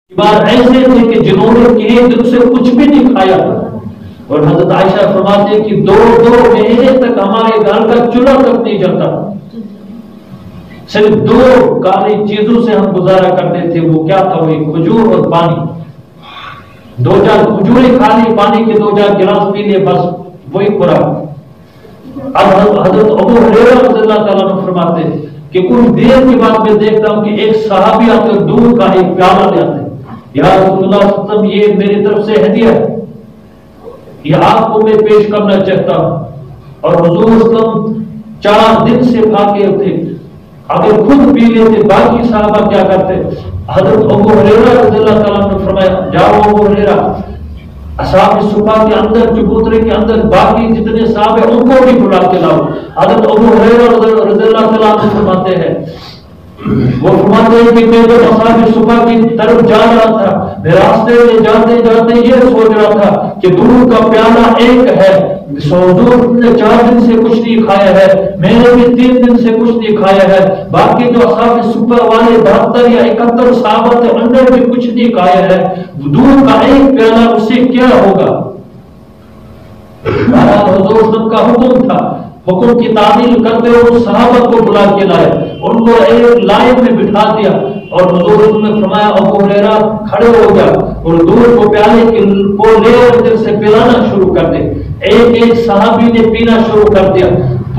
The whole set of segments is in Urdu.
بار ایسے تھے کہ جنہوں نے ایک دن سے کچھ بھی نہیں کھایا تھا، اور حضرت عائشہ فرماتے ہیں کہ دو مہینے تک ہمارے گھر کا چولہا تک نہیں جلتا، صرف دو کالی چیزوں سے ہم گزارا کرتے تھے۔ وہ کیا تھا؟ وہ ایک کھجور اور پانی، دو چار کھجوریں کھا لی، پانی کے دو چار گلاس پی لیے، بس وہی خوراک۔ اب حضرت ابو ہریرہ رضی اللہ تعالیٰ عنہ فرماتے ہیں کہ کچھ دیر کے بعد میں دیکھتا ہوں کہ ایک صحابی آتے اور دودھ کا ایک پیالہ لے آتے، یا رسول اللہ صلی اللہ علیہ وسلم یہ میری طرف سے ہدیہ ہے، یہ آپ کو میں پیش کرنا چاہتا ہوں۔ اور حضور صلی اللہ علیہ وسلم 4 دن سے پھاکے تھے، اگر خود پی لیتے باقی صحابہ کیا کرتے؟ حضرت ابو ہریرہ رضی اللہ تعالیٰ عنہ نے فرمایا جاؤ ابو ہریرہ، اصحاب صفا کے اندر چبوترے کے اندر باقی جتنے صحابہ ہیں ان کو بھی بلا کے لاؤ۔ حضرت ابو ہریرہ رضی اللہ تعالیٰ عنہ فرماتے ہیں، وہ فرماتے ہیں کہ میں جب اصحاب صفا کی طرف جا رہا تھا، میں راستے میں جاتے جاتے یہ سوچ رہا تھا کہ دودھ کا پیالہ ایک ہے، حضور نے 4 دن سے کچھ نہیں کھایا ہے، میں نے بھی 3 دن سے کچھ نہیں کھایا ہے، باقی جو اصحاب صفا والے 72 یا 71 صحابہ تھے انہوں نے بھی کچھ نہیں کھایا ہے، دودھ کا ایک پیالہ اس سے کیا ہوگا؟ حضور کا حکم تھا، حکم کی تعمیل کرتے ہوئے اس صحابہ کو بلا کے لائے، ان کو ایک لائن میں بٹھا دیا، اور حضور نے فرمایا ابو ہریرہ کھڑے ہو گیا اور دودھ کو پیالے کو لے اور دل سے پلانا شروع کر دے۔ ایک صحابی نے پینا شروع کر دیا،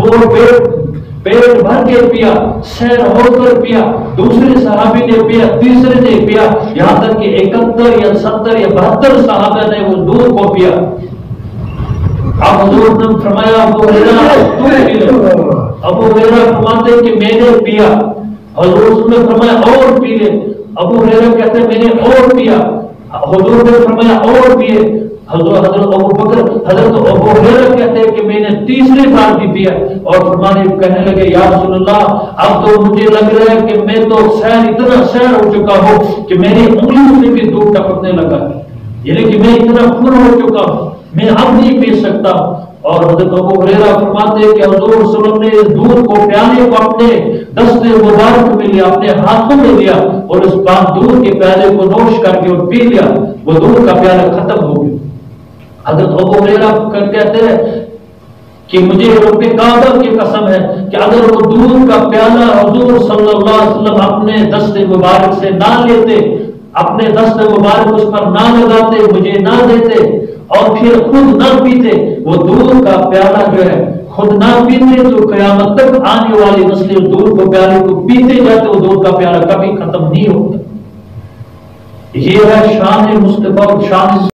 پیٹ بھر کے پیا، سیر ہو کر پیا، دوسرے صحابی نے پیا، تیسرے نے پیا، یہاں تک کہ 71 یا 70 یا 72 صحابہ نے وہ دودھ کو پیا۔ اب حضور نے فرمایا ابو ہریرہ ابو ہریرہ فرماتے کہ میں نے پیا، حضور نے فرمایا اور پی لے، ابو ہریرہ کہتے میں نے اور پیا، حضور نے فرمایا اور پیے، حضرت ابو ہریرہ کہتے ہیں کہ میں نے تیسری بار بھی پیا، اور فرمانے کہنے لگے یا رسول اللہ اب تو مجھے لگ رہا ہے کہ میں تو اتنا سیر ہو چکا ہوں کہ میری انگلیوں سے بھی دودھ ٹپکنے لگا، یعنی کہ میں اتنا فل ہو چکا ہوں، میں اب نہیں پی سکتا۔ اور حضرت ابو ہریرہ فرماتے ہیں کہ حضور صلی اللہ علیہ وسلم نے دودھ کو پیالے کو اپنے دست مبارک میں لیا، اپنے ہاتھوں میں لیا، اور اس دودھ کے پیالے کو نوش کر کے اور پی لیا، وہ دودھ کا پیالہ ختم ہو گیا۔ حضرت ابو ہریرہ کہتے ہیں کہ مجھے رب کعبہ کی قسم ہے کہ اگر وہ دودھ کا پیالہ حضور صلی اللہ علیہ وسلم اپنے دست مبارک سے نہ لیتے، اپنے دست مبارک اس پر نہ لگاتے، مجھے نہ دیتے اور پھر خود نہ پیتے، وہ دودھ کا پیالہ جو ہے خود نہ پیتے تو قیامت تک آنے والی نسلیں دودھ کو پیالے کو پیتے جاتے، وہ دودھ کا پیالہ کبھی ختم نہیں ہوتا۔ یہ ہے شان مصطفیٰ، شان